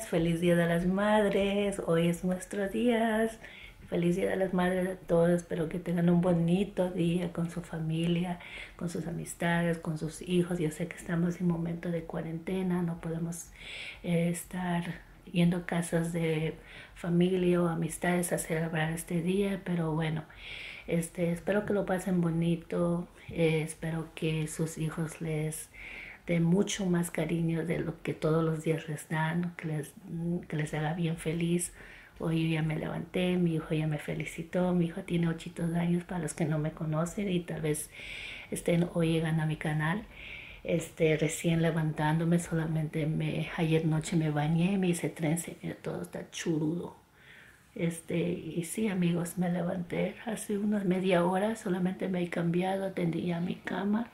feliz Día de las Madres, hoy es nuestro día. Feliz Día de las Madres a todos, espero que tengan un bonito día con su familia, con sus amistades, con sus hijos. Yo sé que estamos en momento de cuarentena, no podemos estar yendo a casas de familia o amistades a celebrar este día, pero bueno, espero que lo pasen bonito, espero que sus hijos les den mucho más cariño de lo que todos los días les dan, que les haga bien feliz. Hoy ya me levanté, mi hijo ya me felicitó, mi hijo tiene 8 años para los que no me conocen y tal vez estén hoy llegando a mi canal. Recién levantándome, ayer noche me bañé, me hice trense, mira, todo está churudo. Y sí, amigos, me levanté hace unas media hora, solamente me he cambiado, atendí ya mi cama,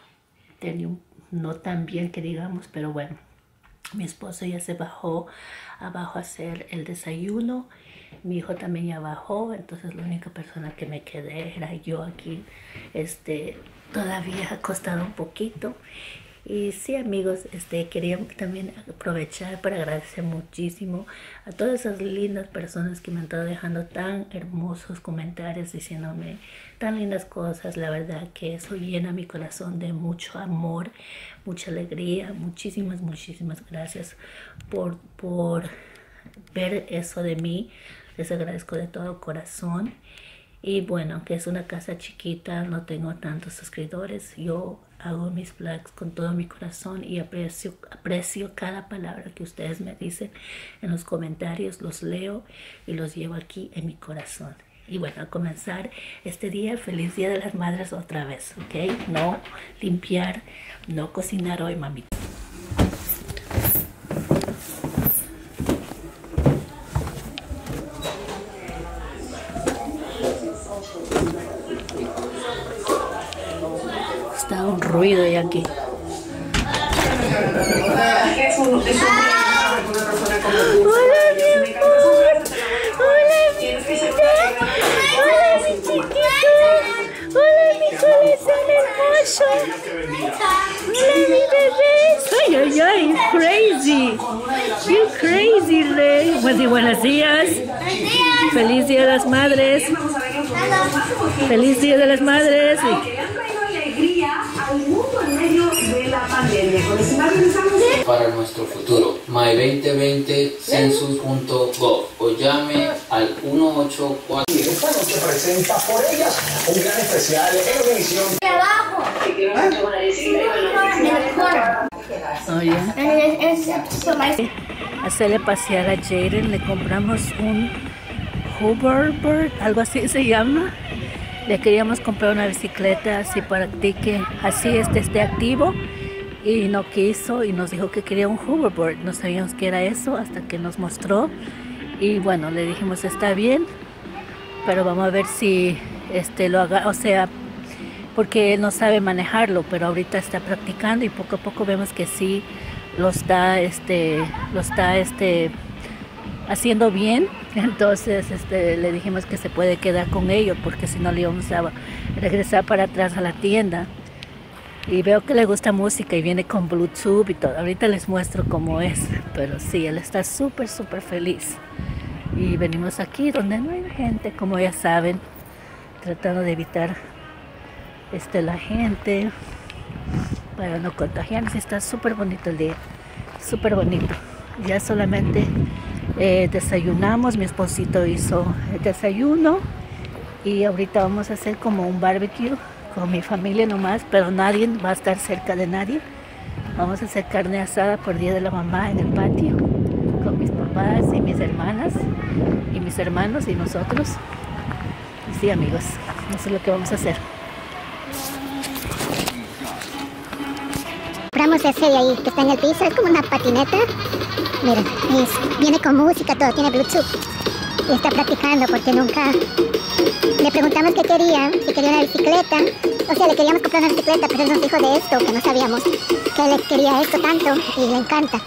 no tan bien que digamos, pero bueno. Mi esposo ya se bajó abajo a hacer el desayuno. Mi hijo también ya bajó. Entonces la única persona que me quedé era yo aquí. Todavía acostado un poquito. Y sí, amigos, quería también aprovechar para agradecer muchísimo a todas esas lindas personas que me han estado dejando tan hermosos comentarios, diciéndome tan lindas cosas. La verdad que eso llena mi corazón de mucho amor, mucha alegría. Muchísimas gracias por ver eso de mí. Les agradezco de todo corazón. Y bueno, aunque es una casa chiquita, no tengo tantos suscriptores, yo hago mis vlogs con todo mi corazón y aprecio cada palabra que ustedes me dicen en los comentarios. Los leo y los llevo aquí en mi corazón. Y bueno, a comenzar este día, feliz Día de las Madres otra vez, ¿ok? No limpiar, no cocinar hoy, mamita. Está un ruido ya aquí. Hola, mi amor. Hola, mi vida. Hola, mi chiquito. Hola, mi corazón hermoso. Hola, mi bebé. Ay, ay, ay, crazy. You crazy, Rey. Pues sí, buenos días. Feliz Día de las Madres. Feliz Día de las Madres. Para nuestro futuro, my2020census.gov o llame al 184. Esta noche presenta por ellas un gran especial en Univisión. Oye, hacerle pasear a Jaden, le compramos un hoverboard, algo así se llama. Le queríamos comprar una bicicleta así para que así esté activo, y no quiso y nos dijo que quería un hoverboard. No sabíamos qué era eso hasta que nos mostró y bueno, le dijimos está bien, pero vamos a ver si lo haga, o sea, porque él no sabe manejarlo, pero ahorita está practicando y poco a poco vemos que sí lo está haciendo bien. Entonces le dijimos que se puede quedar con ellos porque si no le íbamos a regresar para atrás a la tienda. Y veo que le gusta música y viene con Bluetooth y todo. Ahorita les muestro cómo es, pero sí, él está súper feliz. Y venimos aquí donde no hay gente, como ya saben, tratando de evitar la gente para no contagiarnos. Está súper bonito el día, súper bonito. Ya solamente desayunamos, mi esposito hizo el desayuno y ahorita vamos a hacer como un barbecue con mi familia nomás, pero nadie va a estar cerca de nadie. Vamos a hacer carne asada por Día de la Mamá en el patio con mis papás y mis hermanas y mis hermanos y nosotros. Y sí, amigos, eso es lo que vamos a hacer. Compramos ese de ahí que está en el piso, es como una patineta. Miren, viene con música, todo, tiene Bluetooth. Y está practicando porque nunca... Le preguntamos qué quería, si quería una bicicleta. O sea, le queríamos comprar una bicicleta, pero él nos dijo de esto, que no sabíamos que él quería esto tanto y le encanta.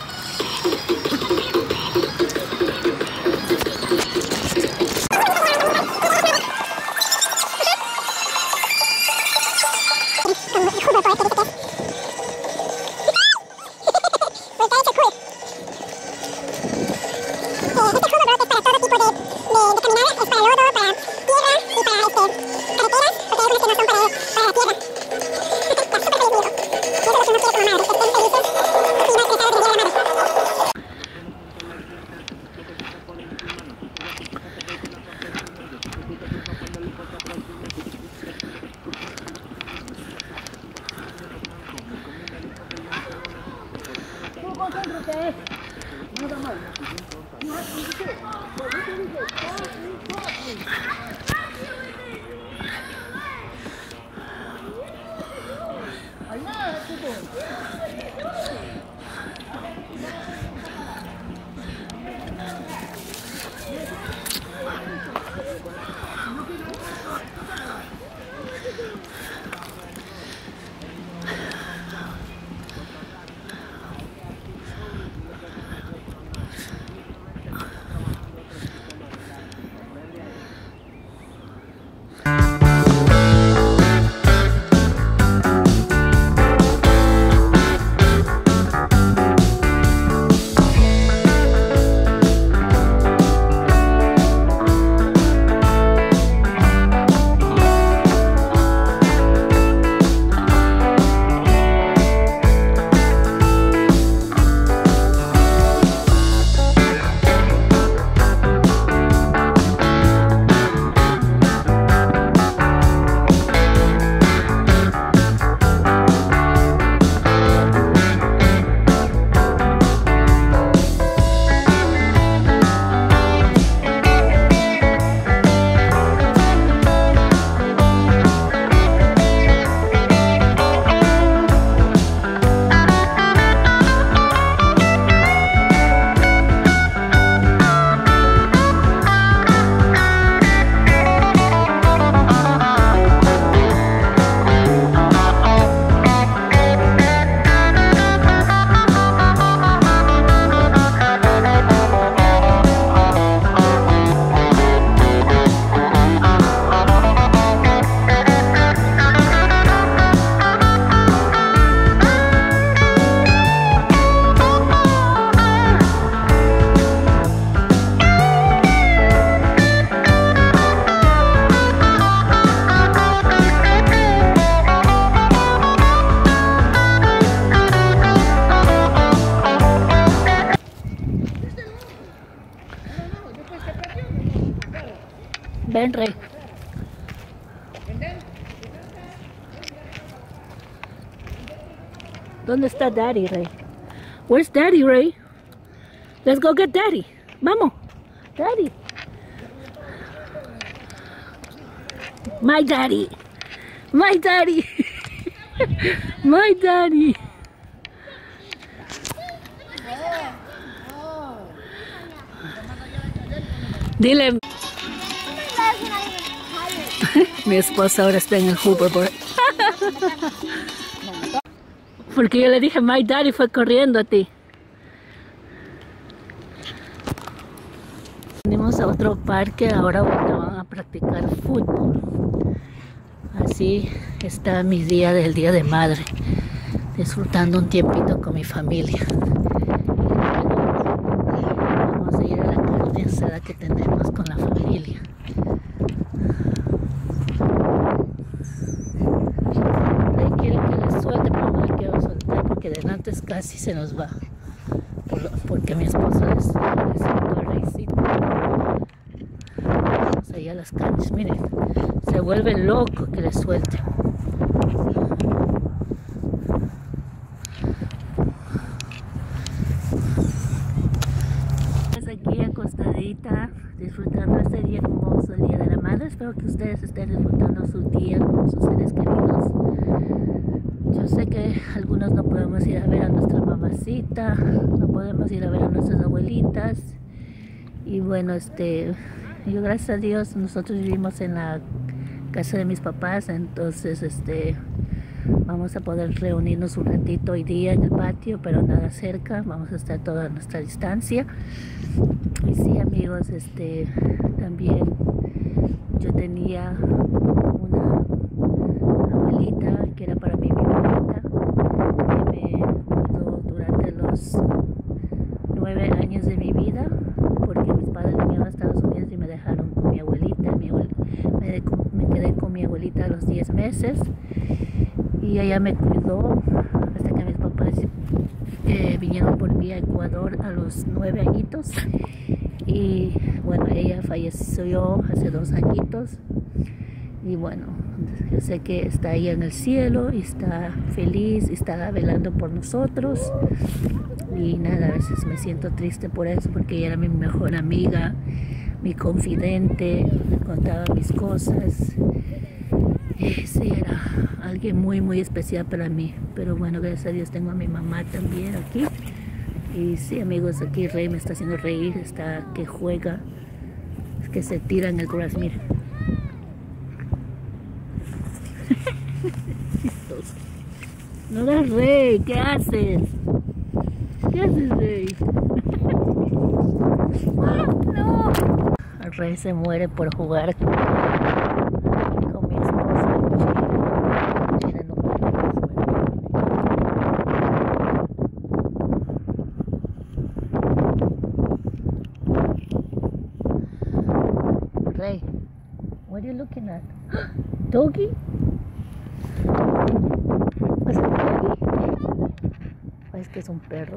Ven, Rey. ¿Dónde está Daddy, Rey? Where's Daddy, Rey? Let's go get Daddy. Vamos. Daddy. My daddy. My daddy. My daddy. Dile. Mi esposa ahora está en el hoverboard. Porque yo le dije, my daddy fue corriendo a ti. Venimos a otro parque ahora donde van a practicar fútbol. Así está mi día del Día de Madre. Disfrutando un tiempito con mi familia. Vamos a ir a la carne asada que tenemos con la familia. Quiero que le suelte, pero no le quiero soltar porque delante casi se nos va. Porque mi esposo les soltó el reycito. Vamos allá a las canchas, miren. Se vuelve loco que le suelte. Aquí acostadita, disfrutando este día hermoso, el Día de la Madre. Espero que ustedes estén disfrutando su día con sus seres queridos. Yo sé que algunos no podemos ir a ver a nuestra mamacita, no podemos ir a ver a nuestras abuelitas. Y bueno, yo gracias a Dios, nosotros vivimos en la casa de mis papás, entonces vamos a poder reunirnos un ratito hoy día en el patio, pero nada cerca, vamos a estar toda nuestra distancia. Y sí, amigos, también yo tenía una abuelita que era para mí mi abuelita, que me cuidó durante los 9 años de mi vida, porque mis padres vinieron a Estados Unidos y me dejaron con mi abuelita. Me quedé con mi abuelita a los 10 meses y ella me cuidó hasta que mis papás vinieron por mí a Ecuador a los 9 añitos. Y bueno, ella falleció hace 2 añitos. Y bueno, yo sé que está ahí en el cielo y está feliz y está velando por nosotros. Y nada, a veces me siento triste por eso, porque ella era mi mejor amiga, mi confidente, me contaba mis cosas. Sí, era alguien muy, muy especial para mí. Pero bueno, gracias a Dios tengo a mi mamá también aquí. Y sí, amigos, aquí Rey me está haciendo reír, está que juega, es que se tira en el grass, mira. Chistoso. No hagas Rey, ¿qué haces? ¿Qué haces, Rey? No. El Rey se muere por jugar con mi esposa. Mira, no puede. Rey, what are you looking at? Doggy? ¿Es un doggy? ¿O es que es un perro?